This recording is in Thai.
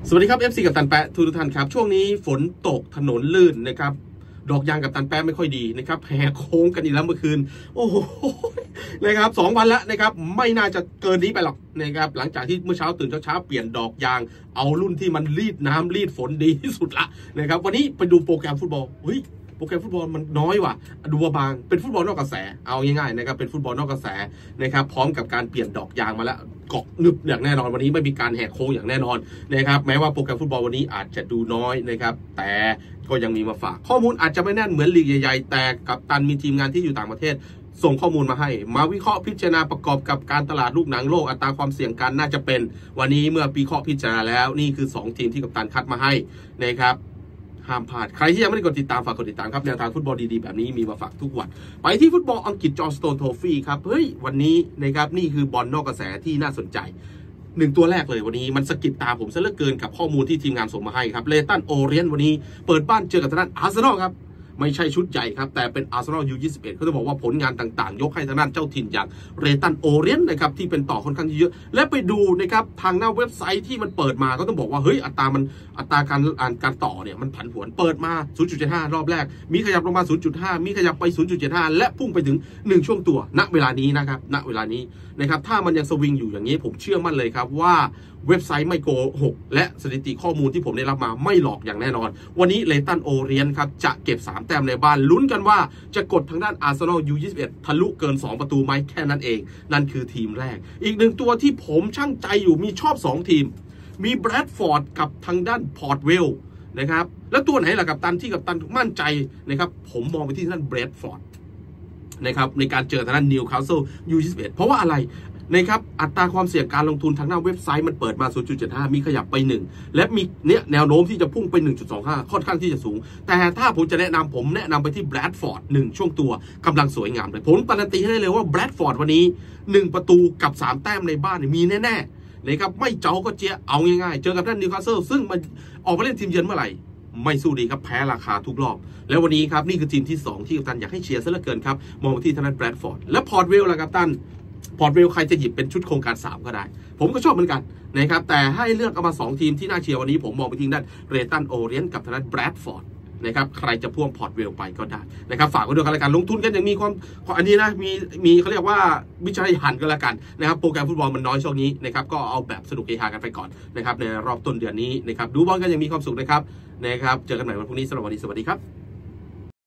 สวัสดีครับ FC กับตันแปะทุกท่านครับช่วงนี้ฝนตกถนนลื่นนะครับดอกยางกับตันแปะไม่ค่อยดีนะครับแหกโค้งกันอีกแล้วเมื่อคืนโอ้โหนะครับ2 วันแล้วนะครับไม่น่าจะเกินนี้ไปหรอกนะครับหลังจากที่เมื่อเช้าตื่นเช้าเปลี่ยนดอกยางเอารุ่นที่มันรีดน้ำรีดฝนดีที่สุดละนะครับวันนี้ไปดูโปรแกรมฟุตบอลโปรแกรมฟุตบอลมันน้อยว่ะดูบางเป็นฟุตบอลนอกกระแสเอาง่ายๆนะครับเป็นฟุตบอลนอกกระแสนะครับพร้อมกับการเปลี่ยนดอกยางมาแล้วเกาะนึบอย่างแน่นอนวันนี้ไม่มีการแหกโค้งอย่างแน่นอนนะครับแม้ว่าโปรแกรมฟุตบอลวันนี้อาจจะดูน้อยนะครับแต่ก็ยังมีมาฝากข้อมูลอาจจะไม่แน่นเหมือนลีกใหญ่ๆแต่กับตันมีทีมงานที่อยู่ต่างประเทศส่งข้อมูลมาให้มาวิเคราะห์พิจารณาประกอบกับการตลาดลูกหนังโลกอัตราความเสี่ยงกันน่าจะเป็นวันนี้เมื่อวิเคราะห์พิจารณาแล้วนี่คือ2 ทีมที่กัปตันคัดมาให้นะครับห้ามพลาดใครที่ยังไม่ได้กดติดตามฝากกดติดตามครับแนวทางฟุตบอลดีๆแบบนี้มีมาฝากทุกวันไปที่ฟุตบอลอังกฤษจอห์นสโตนโทฟี่ครับเฮ้ยวันนี้นะครับนี่คือบอลนอกกระแสที่น่าสนใจ1 ตัวแรกเลยวันนี้มันสะกิดตาผมซะเหลือเกินกับข้อมูลที่ทีมงานส่งมาให้ครับเลตันโอเรียนวันนี้เปิดบ้านเจอกับทางด้านอาร์เซนอลครับไม่ใช่ชุดใหญ่ครับแต่เป็นอาร์เซนอลU21เขาจะบอกว่าผลงานต่างๆยกให้ทางด้านเจ้าถิ่นอย่างเรตันโอเรียนนะครับที่เป็นต่อค่อนข้างเยอะและไปดูนะครับทางหน้าเว็บไซต์ที่มันเปิดมาก็ต้องบอกว่าเฮ้ยอัตราการต่อเนี่ยมันผันผวนเปิดมา 0.75 รอบแรกมีขยับลงมา 0.5 มีขยับไป 0.75 และพุ่งไปถึง1 ช่วงตัวณเวลานี้นะครับณเวลานี้นะครับถ้ามันยังสวิงอยู่อย่างนี้ผมเชื่อมั่นเลยครับว่าเว็บไซต์ไม่โกหกและสถิติข้อมูลที่ผมได้รับมาไม่หลอกอย่างแน่นอนวันนี้เลตันโอเรียนครับจะเก็บ3 แต้มในบ้านลุ้นกันว่าจะกดทางด้านอาร์เซนอลU21ทะลุเกิน2 ประตูไหมแค่นั้นเองนั่นคือทีมแรกอีก1 ตัวที่ผมช่างใจอยู่มีชอบ2 ทีมมีแบรดฟอร์ดกับทางด้านพอร์ตเวลนะครับแล้วตัวไหนล่ะกับตันที่กับตันมั่นใจนะครับผมมองไปที่ทางด้านแบรดฟอร์ดนะครับในการเจอทางด้านนิวคาสเซิลU21เพราะว่าอะไรนะครับอัตราความเสี่ยงการลงทุนทางหน้าเว็บไซต์มันเปิดมา 0.75 มีขยับไป1และมีเนี่ยแนวโน้มที่จะพุ่งไป 1.25 ค่อนข้างที่จะสูงแต่ถ้าผมจะแนะนำไปที่แบรดฟอร์ด1 ช่วงตัวกำลังสวยงามเลยผมการันตีให้ได้เลยว่าแบรดฟอร์ดวันนี้1 ประตูกับ3 แต้มในบ้านมีแน่ๆนะครับไม่เจ้าก็เจ๊เอาง่ายๆเจอกับด้านนิวคาสเซิลซึ่งมันออกมาเล่นทีมเยือนเมื่อไหร่ไม่สู้ดีครับแพ้ราคาทุกรอบแล้ววันนี้ครับนี่คือทีมที่2ที่กัปตันอยากให้เชียร์ซะเหลือเกินครับมองไปที่ทางด้านแบรดฟอร์ดและพอร์ตเวลล่ะกัปตันพอร์ตเวลใครจะหยิบเป็นชุดโครงการ3ก็ได้ผมก็ชอบเหมือนกันนะครับแต่ให้เลือกเอามา2 ทีมที่น่าเชียร์วันนี้ผมมองไปที่ด้านเรตันโอเรียนกับทางด้านแบรดฟอร์ดนะครับใครจะพ่วงพอร์ตเวลไปก็ได้นะครับฝากไว้ด้วยกันแล้วกันลงทุนกันอย่างมีความอันนี้นะมีเขาเรียกว่าวิจัยหันกันแล้วกันนะครับโปรแกรมฟุตบอลมันน้อยช่วงนี้นะครับก็เอาแบบสนุกเฮฮากันไปก่อนนะครับในรอบต้นเดือนนี้นะครับดูบอลกันอย่างมีความสุขนะครับเจอกันใหม่วันพรุ่งนี้สำหรับวันนี้สวัสดีครับ